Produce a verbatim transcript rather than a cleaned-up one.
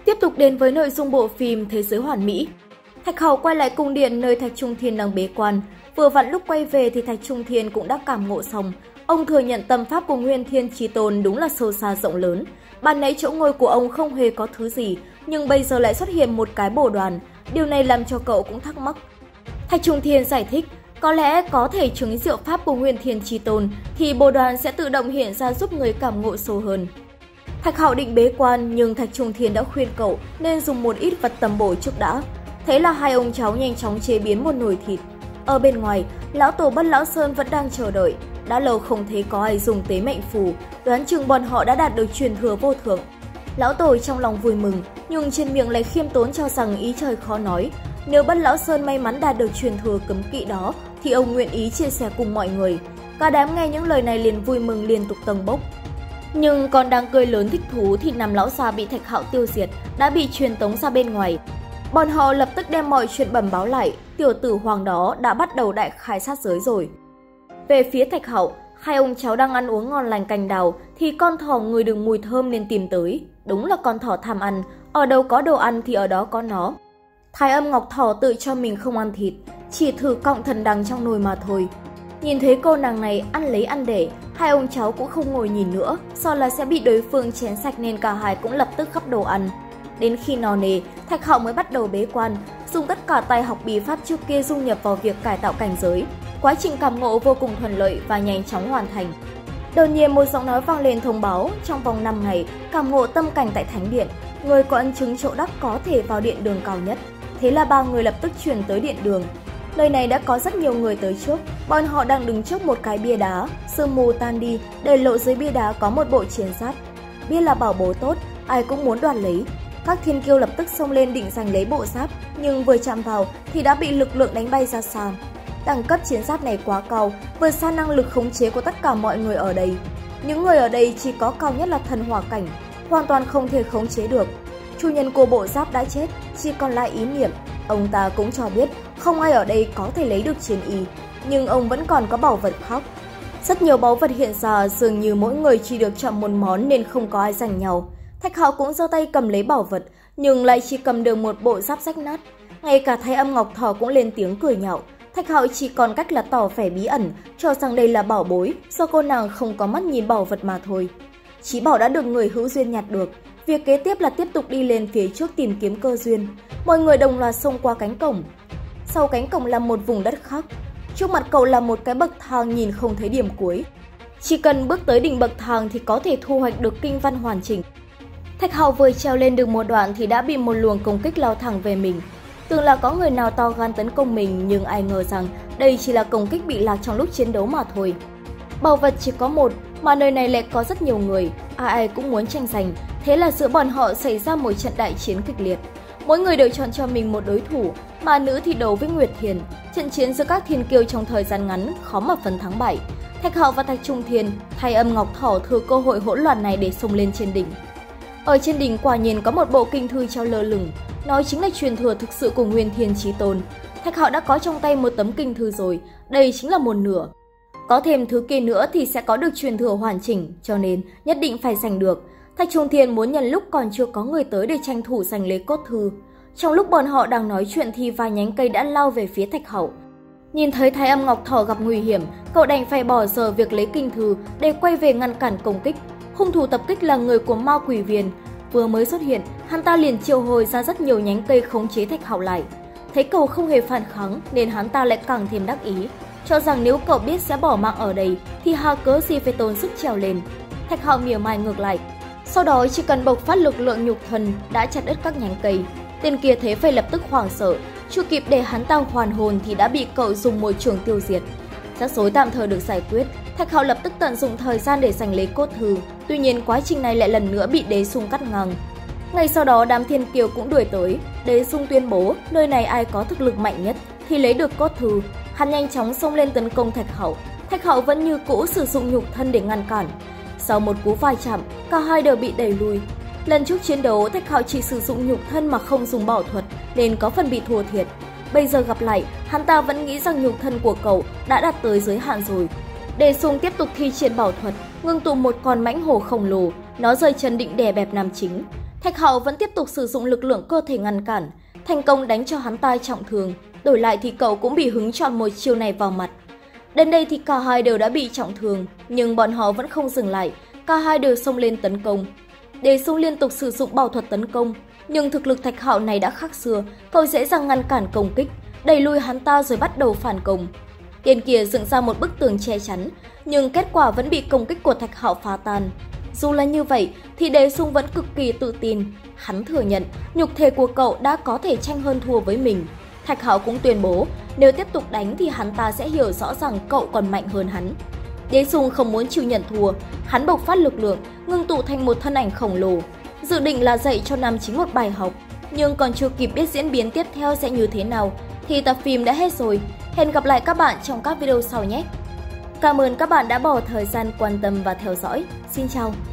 Tiếp tục đến với nội dung bộ phim Thế giới hoàn mỹ. Thạch Hậu quay lại cung điện nơi Thạch Trung Thiên đang bế quan. Vừa vặn lúc quay về thì Thạch Trung Thiên cũng đã cảm ngộ xong. Ông thừa nhận tâm pháp của Nguyên Thiên Chí Tôn đúng là sâu xa rộng lớn. Ban nãy chỗ ngồi của ông không hề có thứ gì, nhưng bây giờ lại xuất hiện một cái bồ đoàn. Điều này làm cho cậu cũng thắc mắc. Thạch Trung Thiên giải thích, có lẽ có thể chứng diệu pháp của Nguyên Thiên Chí Tôn thì bồ đoàn sẽ tự động hiện ra giúp người cảm ngộ sâu hơn. Thạch Hậu định bế quan nhưng Thạch Trung Thiên đã khuyên cậu nên dùng một ít vật tầm bổ trước đã. Thế là hai ông cháu nhanh chóng chế biến một nồi thịt. Ở bên ngoài, lão tổ Bất Lão Sơn vẫn đang chờ đợi. Đã lâu không thấy có ai dùng tế mệnh phù, đoán chừng bọn họ đã đạt được truyền thừa vô thượng. Lão tổ trong lòng vui mừng, nhưng trên miệng lại khiêm tốn cho rằng ý trời khó nói. Nếu Bất Lão Sơn may mắn đạt được truyền thừa cấm kỵ đó, thì ông nguyện ý chia sẻ cùng mọi người. Cả đám nghe những lời này liền vui mừng liên tục tầng bốc. Nhưng còn đang cười lớn thích thú thì Nam lão già bị Thạch Hậu tiêu diệt, đã bị truyền tống ra bên ngoài. Bọn họ lập tức đem mọi chuyện bẩm báo lại, tiểu tử hoàng đó đã bắt đầu đại khai sát giới rồi. Về phía Thạch Hậu, hai ông cháu đang ăn uống ngon lành cành đào thì con thỏ ngửi được mùi thơm nên tìm tới. Đúng là con thỏ tham ăn, ở đâu có đồ ăn thì ở đó có nó. Thái Âm Ngọc Thỏ tự cho mình không ăn thịt, chỉ thử cọng thần đằng trong nồi mà thôi. Nhìn thấy cô nàng này ăn lấy ăn để, hai ông cháu cũng không ngồi nhìn nữa, sợ là sẽ bị đối phương chén sạch nên cả hai cũng lập tức gắp đồ ăn. Đến khi no nề, Thạch Hậu mới bắt đầu bế quan, dùng tất cả tài học bí pháp trước kia dung nhập vào việc cải tạo cảnh giới. Quá trình cảm ngộ vô cùng thuận lợi và nhanh chóng hoàn thành. Đột nhiên một giọng nói vang lên thông báo, trong vòng năm ngày, cảm ngộ tâm cảnh tại Thánh Điện, người có ân chứng chỗ đắc có thể vào điện đường cao nhất. Thế là ba người lập tức chuyển tới điện đường. Lời này đã có rất nhiều người tới trước, bọn họ đang đứng trước một cái bia đá, sương mù tan đi, để lộ dưới bia đá có một bộ chiến giáp. Bia là bảo bối tốt, ai cũng muốn đoạt lấy. Các thiên kiêu lập tức xông lên định giành lấy bộ giáp, nhưng vừa chạm vào thì đã bị lực lượng đánh bay ra xa. Đẳng cấp chiến giáp này quá cao, vượt xa năng lực khống chế của tất cả mọi người ở đây. Những người ở đây chỉ có cao nhất là thần hỏa cảnh, hoàn toàn không thể khống chế được. Chủ nhân của bộ giáp đã chết, chỉ còn lại ý niệm. Ông ta cũng cho biết không ai ở đây có thể lấy được chiến y, nhưng ông vẫn còn có bảo vật khác. Rất nhiều báu vật hiện ra, dường như mỗi người chỉ được chọn một món nên không có ai giành nhau. Thạch Hậu cũng giơ tay cầm lấy bảo vật, nhưng lại chỉ cầm được một bộ giáp rách nát. Ngay cả Thái Âm Ngọc Thỏ cũng lên tiếng cười nhạo. Thạch Hậu chỉ còn cách là tỏ vẻ bí ẩn, cho rằng đây là bảo bối, do cô nàng không có mắt nhìn bảo vật mà thôi. Chí bảo đã được người hữu duyên nhặt được. Việc kế tiếp là tiếp tục đi lên phía trước tìm kiếm cơ duyên. Mọi người đồng loạt xông qua cánh cổng. Sau cánh cổng là một vùng đất khác. Trước mặt cậu là một cái bậc thang nhìn không thấy điểm cuối. Chỉ cần bước tới đỉnh bậc thang thì có thể thu hoạch được kinh văn hoàn chỉnh. Thạch Hậu vừa trèo lên được một đoạn thì đã bị một luồng công kích lao thẳng về mình. Tưởng là có người nào to gan tấn công mình, nhưng ai ngờ rằng đây chỉ là công kích bị lạc trong lúc chiến đấu mà thôi. Bảo vật chỉ có một, mà nơi này lại có rất nhiều người, ai ai cũng muốn tranh giành. Thế là giữa bọn họ xảy ra một trận đại chiến kịch liệt. Mỗi người đều chọn cho mình một đối thủ, mà nữ thì đấu với Nguyệt Thiền. Trận chiến giữa các thiên kiêu trong thời gian ngắn khó mà phân thắng bại. Thạch Hậu và Thạch Trung Thiên, Thái Âm Ngọc Thỏ thừa cơ hội hỗn loạn này để xông lên trên đỉnh. Ở trên đỉnh quả nhiên có một bộ kinh thư treo lơ lửng, nó chính là truyền thừa thực sự của Nguyên Thiên Chí Tôn. Thạch Hậu đã có trong tay một tấm kinh thư rồi, đây chính là một nửa. Có thêm thứ kia nữa thì sẽ có được truyền thừa hoàn chỉnh, cho nên nhất định phải giành được. Thạch Trung Thiên muốn nhân lúc còn chưa có người tới để tranh thủ giành lấy cốt thư. Trong lúc bọn họ đang nói chuyện thì vài nhánh cây đã lao về phía Thạch Hậu. Nhìn thấy Thái Âm Ngọc Thỏ gặp nguy hiểm, cậu đành phải bỏ dở việc lấy kinh thư để quay về ngăn cản công kích. Hung thủ tập kích là người của Ma Quỷ Viên. Vừa mới xuất hiện, hắn ta liền triệu hồi ra rất nhiều nhánh cây khống chế Thạch Hậu lại. Thấy cậu không hề phản kháng nên hắn ta lại càng thêm đắc ý, cho rằng nếu cậu biết sẽ bỏ mạng ở đây thì hà cớ gì phải tốn sức trèo lên. Thạch Hậu mỉa mai ngược lại. Sau đó chỉ cần bộc phát lực lượng nhục thân đã chặt đứt các nhánh cây. Tên kia thế phải lập tức hoảng sợ, chưa kịp để hắn ta hoàn hồn thì đã bị cậu dùng một trường tiêu diệt. Rắc rối tạm thời được giải quyết, Thạch Hậu lập tức tận dụng thời gian để giành lấy cốt thư. Tuy nhiên quá trình này lại lần nữa bị Đế Sung cắt ngang. Ngay sau đó đám thiên kiều cũng đuổi tới. Đế Sung tuyên bố nơi này ai có thực lực mạnh nhất thì lấy được cốt thư. Hắn nhanh chóng xông lên tấn công Thạch Hậu. Thạch Hậu vẫn như cũ sử dụng nhục thân để ngăn cản. Sau một cú va chạm, cả hai đều bị đẩy lùi. Lần trước chiến đấu, Thạch Hậu chỉ sử dụng nhục thân mà không dùng bảo thuật nên có phần bị thua thiệt. Bây giờ gặp lại, hắn ta vẫn nghĩ rằng nhục thân của cậu đã đạt tới giới hạn rồi. Đề Sung tiếp tục thi triển bảo thuật, ngưng tụ một con mãnh hổ khổng lồ, nó rơi chân định đè bẹp nam chính. Thạch Hạo vẫn tiếp tục sử dụng lực lượng cơ thể ngăn cản, thành công đánh cho hắn ta trọng thương. Đổi lại thì cậu cũng bị hứng chọn một chiêu này vào mặt. Đến đây thì cả hai đều đã bị trọng thương, nhưng bọn họ vẫn không dừng lại, cả hai đều xông lên tấn công. Đế Sung liên tục sử dụng bảo thuật tấn công, nhưng thực lực Thạch Hạo này đã khác xưa, cậu dễ dàng ngăn cản công kích, đẩy lùi hắn ta rồi bắt đầu phản công. Tên kia dựng ra một bức tường che chắn, nhưng kết quả vẫn bị công kích của Thạch Hạo phá tan. Dù là như vậy thì Đế Sung vẫn cực kỳ tự tin, hắn thừa nhận nhục thể của cậu đã có thể tranh hơn thua với mình. Thạch Hạo cũng tuyên bố nếu tiếp tục đánh thì hắn ta sẽ hiểu rõ rằng cậu còn mạnh hơn hắn. Đế Sung không muốn chịu nhận thua, hắn bộc phát lực lượng, ngưng tụ thành một thân ảnh khổng lồ, dự định là dạy cho nam chính một bài học. Nhưng còn chưa kịp biết diễn biến tiếp theo sẽ như thế nào thì tập phim đã hết rồi. Hẹn gặp lại các bạn trong các video sau nhé! Cảm ơn các bạn đã bỏ thời gian quan tâm và theo dõi. Xin chào!